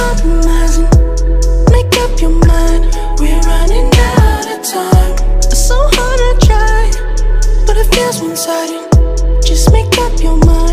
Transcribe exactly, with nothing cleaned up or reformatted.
compromising. Make up your mind, we're running out of time. It's so hard to try, but it feels one-sided. Just make up your mind.